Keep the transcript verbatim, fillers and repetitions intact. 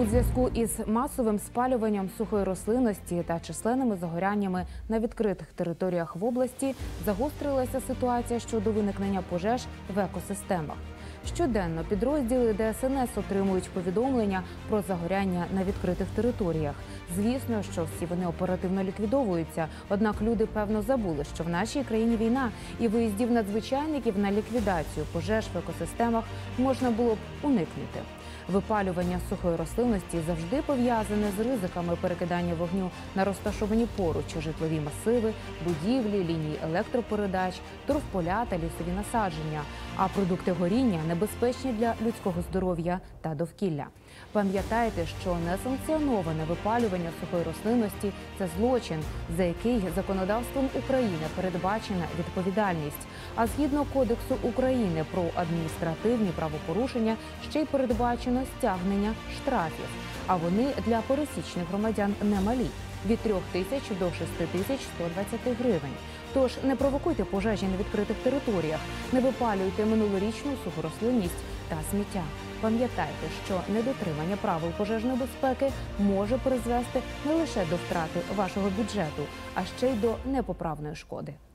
У зв'язку із масовим спалюванням сухої рослинності та численними загоряннями на відкритих територіях в області загострилася ситуація щодо виникнення пожеж в екосистемах. Щоденно підрозділи Де Ес Ен Ес отримують повідомлення про загоряння на відкритих територіях. Звісно, що всі вони оперативно ліквідовуються, однак люди, певно, забули, що в нашій країні війна, і виїздів надзвичайників на ліквідацію пожеж в екосистемах можна було б уникнути. Випалювання сухої рослинності завжди пов'язане з ризиками перекидання вогню на розташовані поруч житлові масиви, будівлі, лінії електропередач, торфполя та лісові насадження, а продукти горіння небезпечні для людського здоров'я та довкілля. Пам'ятайте, що несанкціоноване випалювання сухої рослинності – це злочин, за який законодавством України передбачена відповідальність. А згідно Кодексу України про адміністративні правопорушення ще й передбачено стягнення штрафів. А вони для пересічних громадян немалі – від трьох тисяч до шести тисяч ста двадцяти гривень. Тож не провокуйте пожежі на відкритих територіях, не випалюйте минулорічну суху рослинність та сміття. Пам'ятайте, що недотримання правил пожежної безпеки може призвести не лише до втрати вашого бюджету, а ще й до непоправної шкоди.